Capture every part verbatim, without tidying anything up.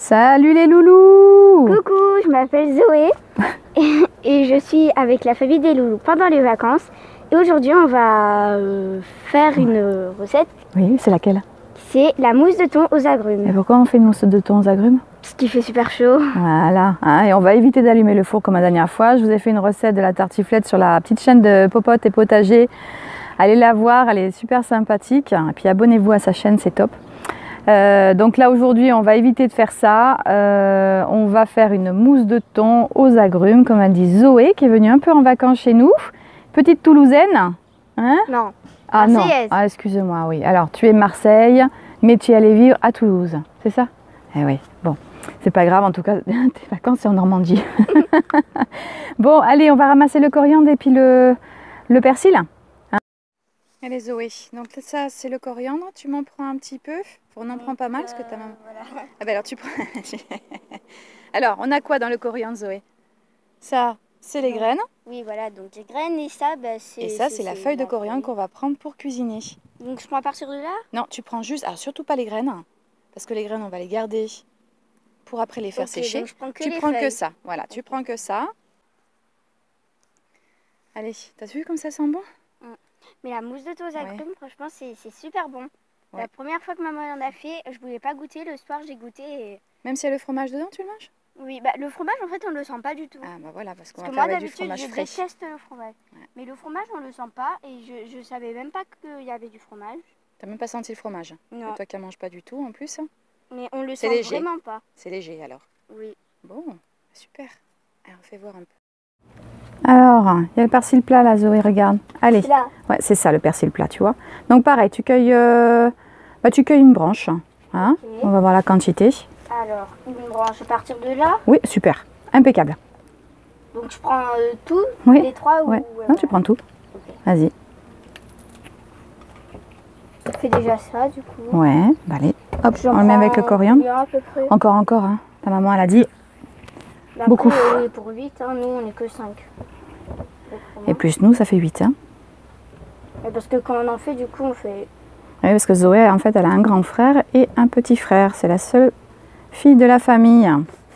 Salut les loulous! Coucou, je m'appelle Zoé et je suis avec la famille des loulous pendant les vacances. Et aujourd'hui, on va euh, faire une recette. Oui, c'est laquelle? C'est la mousse de thon aux agrumes. Et pourquoi on fait une mousse de thon aux agrumes? Parce qu'il fait super chaud. Voilà, hein, et on va éviter d'allumer le four comme la dernière fois. Je vous ai fait une recette de la tartiflette sur la petite chaîne de Popote et Potager. Allez la voir, elle est super sympathique. Et puis abonnez-vous à sa chaîne, c'est top. Euh, donc là aujourd'hui on va éviter de faire ça, euh, on va faire une mousse de thon aux agrumes comme a dit Zoé qui est venue un peu en vacances chez nous, petite Toulousaine, hein? Non, ah non, Marseillaise. Ah excuse-moi, oui, alors tu es Marseille mais tu es allée vivre à Toulouse, c'est ça? Eh oui, bon, c'est pas grave en tout cas, tes vacances c'est en Normandie. Bon allez, on va ramasser le coriandre et puis le, le persil. Allez Zoé, donc ça c'est le coriandre, tu m'en prends un petit peu, on n'en prend pas mal parce que ta maman... Voilà. Ah ben alors tu prends... Alors on a quoi dans le coriandre Zoé? Ça c'est les graines. Oui voilà, donc les graines et ça bah, c'est... Et ça c'est la feuille de coriandre qu'on va prendre pour cuisiner. Donc je prends à partir de là? Non, tu prends juste, alors surtout pas les graines, parce que les graines on va les garder pour après les faire Okay, sécher. donc je prends que tu les prends feuilles. que ça, voilà, okay. Tu prends que ça. Allez, t'as vu comme ça sent bon? Mais la mousse de thon aux agrumes, ouais. Franchement, c'est super bon. Ouais. La première fois que maman en a fait, je voulais pas goûter. Le soir, j'ai goûté. Et... Même s'il y a le fromage dedans, tu le manges? Oui, bah, le fromage, en fait, on le sent pas du tout. Ah bah voilà, parce qu'on va que faire moi, avec du fromage je frais. Je déteste le fromage. Ouais. Mais le fromage, on le sent pas. Et je, je savais même pas qu'il y avait du fromage. T'as même pas senti le fromage? Non. Et toi qui ne manges pas du tout, en plus? Mais on le sent léger. Vraiment pas. C'est léger, alors? Oui. Bon, super. Alors, fais voir un peu. Alors, il y a le persil plat là, Zoé, regarde. Allez. C'est là. Ouais, c'est ça le persil plat, tu vois. Donc pareil, tu cueilles, euh... bah, tu cueilles une branche. Hein. Okay. On va voir la quantité. Alors, une branche à partir de là? Oui, super. Impeccable. Donc je prends euh, tout? Oui. Les trois ou... Ouais. Non, tu prends tout. Okay. Vas-y. On fait déjà ça, du coup. Ouais, bah allez. Hop, on le met avec le coriandre. À peu près. Encore, encore. Hein. Ta maman, elle a dit. Bah, beaucoup. Après, oui, pour huit, hein, nous, on n'est que cinq. Et plus nous, ça fait huit. Hein. Et parce que quand on en fait, du coup, on fait... Oui, parce que Zoé, en fait, elle a un grand frère et un petit frère. C'est la seule fille de la famille.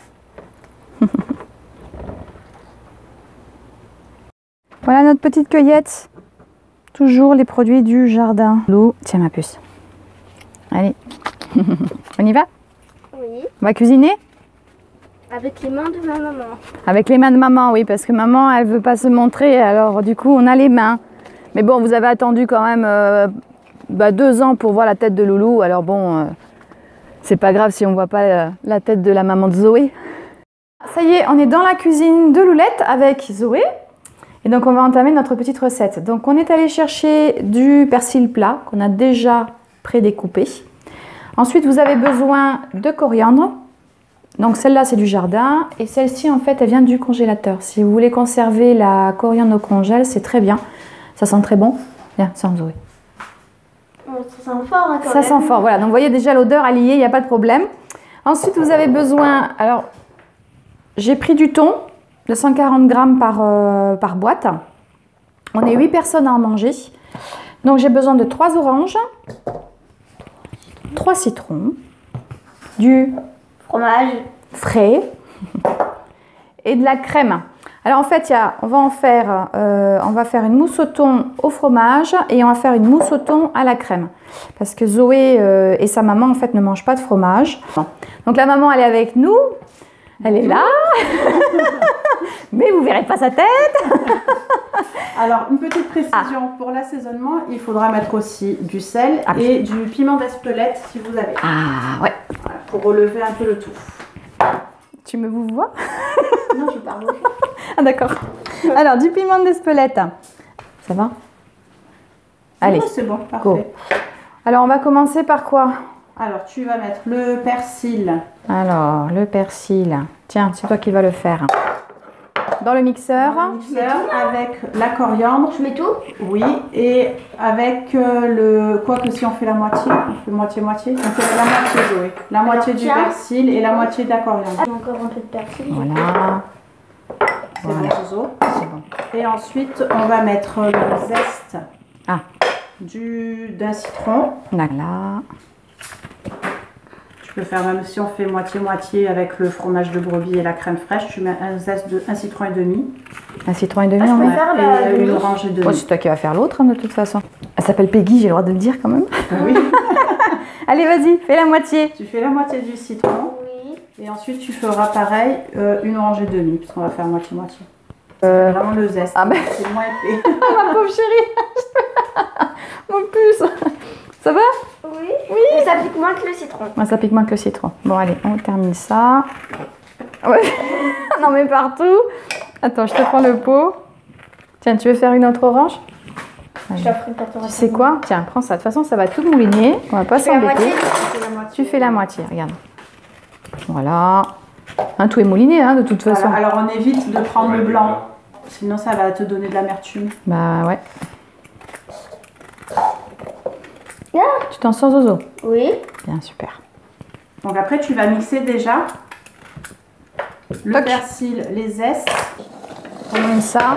Voilà notre petite cueillette. Toujours les produits du jardin. L'eau, tiens ma puce. Allez, on y va? Oui. On va cuisiner? Avec les mains de ma maman. Avec les mains de maman, oui, parce que maman, elle veut pas se montrer, alors du coup, on a les mains. Mais bon, vous avez attendu quand même euh, bah, deux ans pour voir la tête de Loulou, alors bon, euh, c'est pas grave si on voit pas euh, la tête de la maman de Zoé. Ça y est, on est dans la cuisine de Loulette avec Zoé. Et donc, on va entamer notre petite recette. Donc, on est allé chercher du persil plat qu'on a déjà prédécoupé. Ensuite, vous avez besoin de coriandre. Donc celle-là c'est du jardin et celle-ci en fait elle vient du congélateur. Si vous voulez conserver la coriandre au congèle, c'est très bien. Ça sent très bon. Viens, sens Zoé. Ça sent fort hein, quand Ça même. sent fort, voilà. Donc vous voyez déjà l'odeur, elle y est, il n'y a pas de problème. Ensuite vous avez besoin, alors j'ai pris du thon de cent quarante grammes par, euh, par boîte. On est huit personnes à en manger. Donc j'ai besoin de trois oranges, trois citrons, du fromage frais et de la crème. Alors en fait, y a, on va en faire, euh, on va faire une mousse au thon au fromage et on va faire une mousse au thon à la crème. Parce que Zoé euh, et sa maman en fait ne mangent pas de fromage. Bon. Donc la maman elle est avec nous, elle est là, mais vous verrez pas sa tête. Alors une petite précision, ah. Pour l'assaisonnement, il faudra mettre aussi du sel ah. Et du piment d'Espelette si vous avez. Ah ouais. Voilà, pour relever un peu le tout. Tu me vous vois? Non, je parle. Ah d'accord. Alors du piment d'Espelette. Ça va? Allez. Oh, c'est bon, parfait. Go. Alors on va commencer par quoi? Alors tu vas mettre le persil. Alors le persil. Tiens, c'est toi qui vas le faire. Dans le mixeur. Dans le mixeur avec la coriandre. Je mets tout? Oui, et avec euh, le... Quoi que si on fait la moitié, on fait moitié-moitié. On fait la moitié, Zoé. La Alors, moitié tiens. Du persil et la moitié de la coriandre. Ah, encore un peu de persil. Voilà. C'est voilà. Bon, Zozo. C'est bon. Et ensuite, on va mettre le zeste ah. du d'un citron. Là. Tu peux faire, même si on fait moitié-moitié avec le fromage de brebis et la crème fraîche, tu mets un zeste de un citron et demi. Un citron et demi, Ah, on je met. peux faire la Et une demi. orange et demi. Oh, c'est toi qui vas faire l'autre, hein, de toute façon. Elle s'appelle Peggy, j'ai le droit de le dire quand même. Oui. Allez, vas-y, fais la moitié. Tu fais la moitié du citron. Oui. Et ensuite, tu feras pareil, euh, une orange et demi, puisqu'on va faire moitié-moitié. Euh, Vraiment le zeste. ah ben. C'est moins épais. ma pauvre chérie. En plus. Ça va? Oui. Oui. Et ça pique moins que le citron. Ouais, ça pique moins que le citron. Bon, allez, on termine ça. Ouais. Non, mais partout. Attends, je te prends le pot. Tiens, tu veux faire une autre orange? Je t'offre une pâte. Tu sais quoi? Tiens, prends ça. De toute façon, ça va tout mouliner. On va pas Tu fais la moitié. s'embêter. Tu fais la moitié. Tu fais la moitié, regarde. Voilà. Hein, tout est mouliné, hein, de toute façon. Voilà. Alors, on évite de prendre le blanc. Sinon, ça va te donner de l'amertume. Bah ouais. Ah. Tu t'en sors, Zozo? Oui. Bien, super. Donc après, tu vas mixer déjà le Toc. persil, les zestes. On met ça.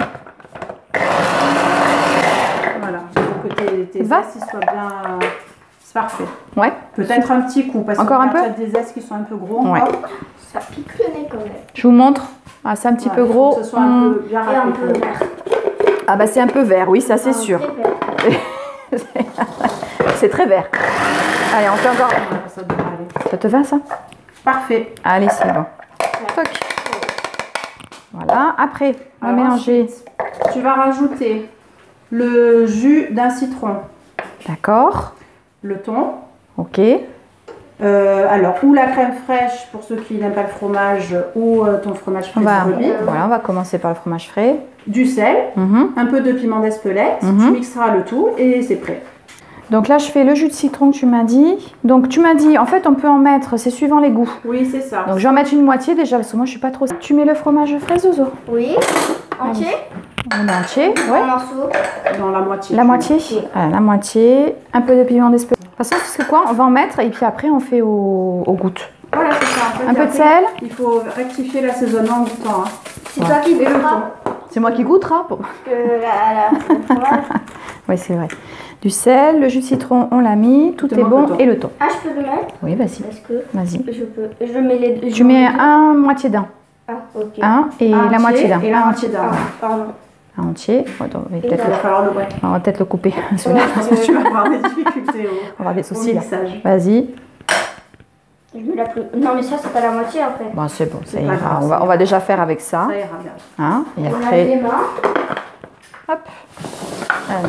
Voilà. Il faut que tes, tes Va. zestes ils soient bien... C'est parfait. Ouais. Peut-être un petit coup, parce Encore un qu'il y peu a des zestes qui sont un peu gros Ouais. encore. Ça pique le nez quand même. Je vous montre. Ah, c'est un petit Ouais, peu il faut gros. que ce soit un Hum. peu bien Et un râpé. peu vert. Ah bah c'est un peu vert, oui, ça c'est Ah, sûr. très vert. C'est très vert. Allez, on fait encore. Voilà, ça devrait aller. Ça te va ça? Parfait. Allez, c'est bon. Toc. Voilà. Après, on va Alors mélanger. ensuite, tu vas rajouter le jus d'un citron, D'accord. le thon, Ok. euh, alors ou la crème fraîche pour ceux qui n'aiment pas le fromage, ou euh, ton fromage On frais va, de brebis, voilà, on va commencer par le fromage frais. du sel, Mhm. un peu de piment d'Espelette, Mhm. tu mixeras le tout et c'est prêt. Donc là, je fais le jus de citron que tu m'as dit. Donc tu m'as dit, en fait, on peut en mettre, c'est suivant les goûts. Oui, c'est ça. Donc je vais en mettre une moitié déjà, parce que moi, je suis pas trop... Tu mets le fromage frais, Zozo? Oui. Entier. On met entier, ouais. En morceaux. Dans la moitié. La tu moitié? mets. Voilà, la moitié. Un peu de piment d'espèce. De toute façon, c'est quoi? On va en mettre et puis après, on fait au, au gouttes. Voilà, c'est ça. En fait, Un peu de après, sel. Il faut rectifier l'assaisonnement en goûtant. Hein. C'est toi qui Et le goûteras. thon. C'est moi qui goûtera. Pour... Que la, la, le fromage. Oui, c'est vrai. Du sel, le jus de citron, on l'a mis. Tout te est manque bon. le thon. Et le thon. Ah, je peux le mettre? Oui, vas-y. Parce que Vas-y. je peux. Je mets les deux. Tu mets un moitié d'un. Ah, ok. Un et Un la entier moitié d'un. Et la Un moitié d'un. Ah, pardon. Un entier. Ouais, donc, on va Et peut-être Il va falloir le ouais. on va peut-être le couper. Ouais, Parce que tu vas avoir des difficultés au, On va avoir des au soucis là. mixage. Vas-y. Je mets la plus. Non, mais ça, c'est pas la moitié en fait. Bon, c'est bon, ça C'est pas ira. grave, On va, ça on va déjà faire avec ça. Ça ira bien. Hein, et On lave après, les mains. hop. Allez.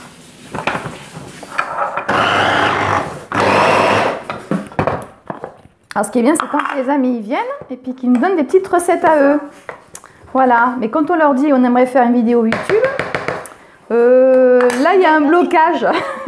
Alors, ce qui est bien, c'est quand les amis viennent et puis qu'ils nous donnent des petites recettes à eux. Voilà. Mais quand on leur dit on aimerait faire une vidéo YouTube, euh, là, il y a un blocage.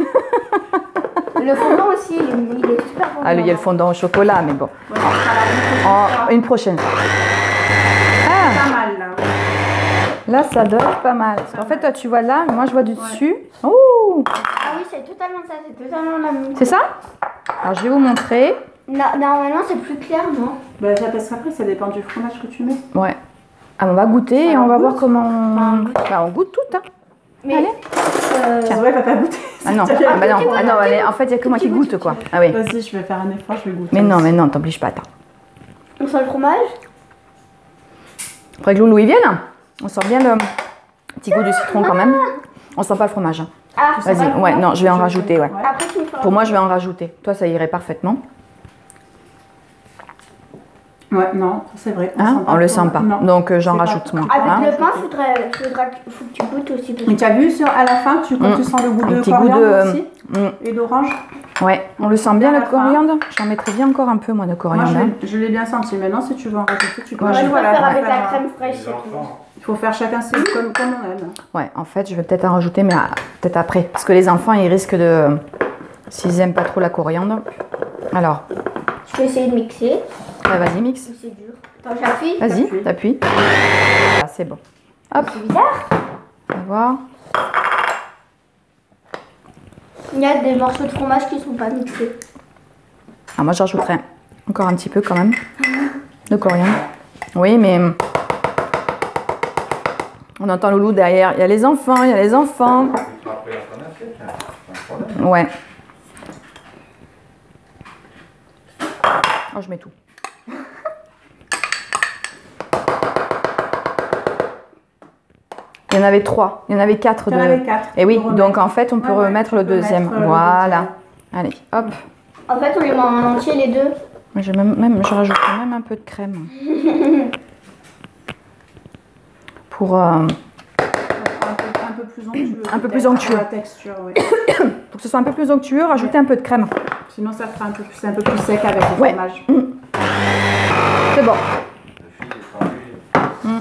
Le fondant aussi, il, il est super bon. Ah, il y a le fondant au chocolat, mais bon. Voilà, on fera la En- une prochaine fois. Ah, Pas mal là. là, ça donne pas mal. Parce qu'en fait, toi, tu vois là, mais moi, je vois du dessus. Ouh, Ah oui, c'est totalement ça, c'est totalement la même. c'est ça? Alors, je vais vous montrer. No- Normalement, c'est plus clair, non? Bah, parce qu'après, ça dépend du fromage que tu mets. Ouais. Ah, on va goûter et Alors, on va on voir goûte comment. on goûte. Bah, on goûte tout, hein. Mais. Allez. euh, C'est vrai, t'as pas goûté. Ah non, C'est ah, bah non, bien. ah non, allez, en fait, il n'y a que moi qui goûte, quoi. Ah oui. Vas-y, je vais faire un effort, je vais goûter. Mais non, aussi. mais non, t'obliges pas, attends. On sent le fromage? Après que Loulou il vienne, on sent bien le petit goût du citron quand même. On sent pas le fromage. hein. Ah, c'est Vas-y, pas le ouais, fromage. non, je vais en rajouter, ouais. Après, tu me feras. Pour moi, je vais en rajouter. Toi, ça irait parfaitement. Ouais, non, c'est vrai. Hein, pas on le le sent pas. Non. Donc, euh, j'en C'est pas- rajoute moins. Avec hein. le pain, il faudrait, faudra, faut que tu goûtes aussi. parce Mais que- tu as vu sur, à la fin, tu, quand Mm. tu sens le goût Un de petit goût coriandre de- aussi Mm. et d'orange. Ouais, on le sent bien À le la fin. coriandre. J'en mettrais bien encore un peu, moi, de Moi, coriandre. je hein. l'ai- je l'ai bien senti. Maintenant, si tu veux en rajouter, tu peux. Moi, Moi, je je- Voilà, préfère on va avec la faire- crème fraîche, c'est tout. Il faut faire chacun ses goûts comme, comme on aime. Ouais, en fait, je vais peut-être en rajouter, mais ah, peut-être après. Parce que les enfants, ils risquent de. S'ils aiment pas trop la coriandre. Alors, Je peux essayer de mixer. ouais, vas-y, mix. C'est dur. Attends, j'appuie. Vas-y, T'appuies. t'appuies. Voilà, c'est bon. Hop, C'est bizarre. on va voir. Il y a des morceaux de fromage qui sont pas mixés. Ah, moi, j'en rajouterais encore un petit peu quand même de coriandre. Oui, mais on entend Loulou derrière. Il y a les enfants, il y a les enfants. Ouais. Oh, je mets tout. Il y en avait trois, il y en avait quatre. Il y en de... avait quatre. Et oui, Remettre. donc en fait, on peut Ouais, ouais, remettre tu le peux deuxième. mettre le Voilà. deuxième. Allez, hop. En fait, on les met en entier les deux. Moi, je, même, même, je rajoute même un peu de crème. Pour, euh, Un peu, un peu plus onctueux. Un peu plus peut-être, onctueux. La texture, oui. pour que ce soit un peu plus onctueux, rajoutez un peu de crème. Sinon, ça fera un peu plus, un peu plus sec avec le Ouais. fromage. C'est bon. Mm.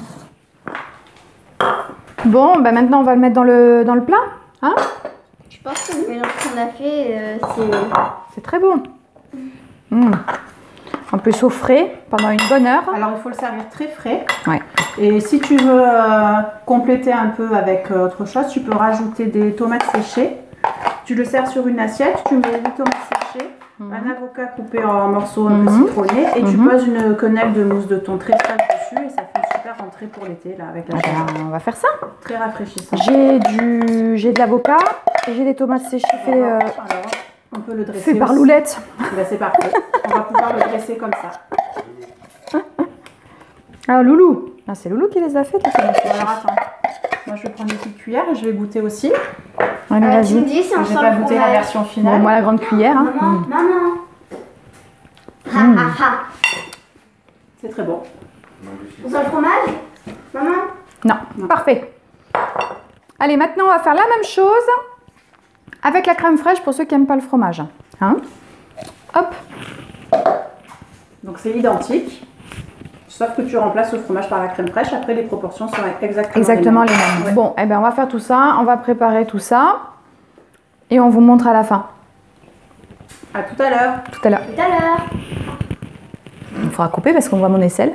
Bon, ben maintenant, on va le mettre dans le, dans le plat. Hein? Je pense que le mélange qu'on a fait, euh, c'est... C'est très bon. Mm. En plus, au frais, pendant une bonne heure. Alors, il faut le servir très frais. Ouais. Et si tu veux euh, compléter un peu avec euh, autre chose, tu peux rajouter des tomates séchées. Tu le sers sur une assiette, tu mets des tomates séchées, Mhm. un avocat coupé en morceaux un peu Mhm. citronnés et tu Mhm. poses une quenelle de mousse de thon très fraîche dessus et ça fait une super entrée pour l'été là avec la Ah chaleur. ben, on va faire ça. Très rafraîchissant. J'ai du, j'ai de l'avocat et j'ai des tomates séchées fait, euh, Alors, on peut le dresser. fait par aussi. Loulette. Ben, c'est parfait. On va pouvoir le dresser comme ça. Ah, Loulou. Ah, c'est Loulou qui les a faites, les tomates séchées. Alors attends, moi je vais prendre une petite cuillère et je vais goûter aussi. Allez, Euh, tu me vas-y. dis si on Je sent vais pas le goûter la fromage. version Bon, finale. moi, la grande cuillère. Hein. Maman, Mm. maman. Ha, Mm. ha, ha. C'est très bon. On sent le fromage? Maman? Non. Non. Parfait. Allez, maintenant, on va faire la même chose avec la crème fraîche pour ceux qui n'aiment pas le fromage. Hein? Hop. Donc c'est identique. Sauf que tu remplaces le fromage par la crème fraîche. Après, les proportions sont exactement, Exactement les les mêmes. mêmes. Ouais. Bon, eh ben, on va faire tout ça. On va préparer tout ça. Et on vous montre à la fin. À tout à l'heure. Tout à l'heure. Tout à l'heure. Il faudra couper parce qu'on voit mon aisselle.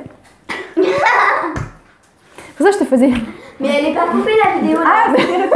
Pour ça, je te faisais. Mais elle n'est pas coupée la vidéo là. Ah,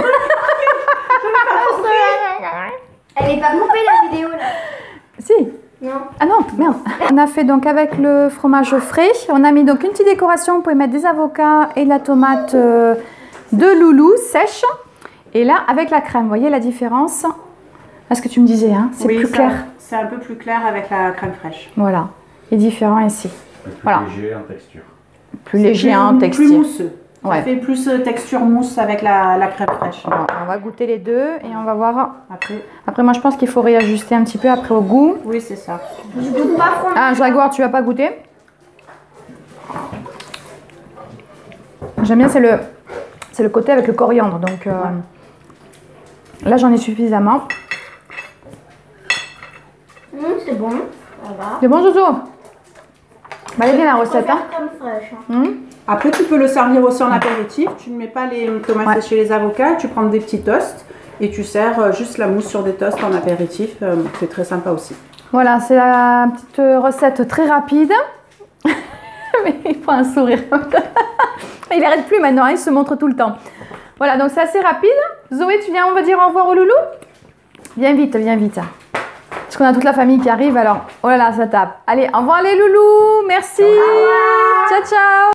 Elle n'est pas coupée la vidéo là. si. Non. Ah non, merde. On a fait donc avec le fromage frais. On a mis donc une petite décoration. Vous pouvez mettre des avocats et de la tomate euh, de Loulou sèche. Et là, avec la crème, vous voyez la différence? Ah, ce que tu me disais, hein, c'est Oui, plus ça- clair. C'est un peu plus clair avec la crème fraîche. Voilà. Et différent ici. Plus Voilà. léger en texture. Plus C'est léger plus- en Plus texture. mousseux. Ouais. Ça fait plus euh, texture mousse avec la, la crème fraîche. Bon, on va goûter les deux et on va voir. Après, Après, moi, je pense qu'il faut réajuster un petit peu après au goût. oui, c'est ça. Je goûte pas fromage. Ah, Jaguar, tu vas pas goûter? J'aime bien, c'est le, c'est le côté avec le coriandre. Donc euh, là, j'en ai suffisamment. Mmh, c'est bon. Ça va. C'est bon, Jojo? Bah, elle est bien la Je recette, préfère hein? comme fraîche. hein. Hum. Après, tu peux le servir aussi en apéritif. Tu ne mets pas les tomates Ouais. séchées, les avocats. Tu prends des petits toasts et tu sers euh, juste la mousse sur des toasts en apéritif. Euh, C'est très sympa aussi. Voilà, c'est la petite recette très rapide. Mais il prend un sourire. Il n'arrête plus maintenant, hein, il se montre tout le temps. Voilà, donc c'est assez rapide. Zoé, tu viens, on va dire au revoir au loulou? Viens vite, viens vite. Parce qu'on a toute la famille qui arrive, alors, oh là là, ça tape. Allez, au revoir les loulous, merci. Ciao, ciao.